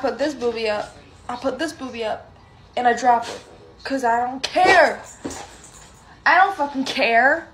put this booby up. I put this booby up. And I drop it. Because I don't care. I don't fucking care.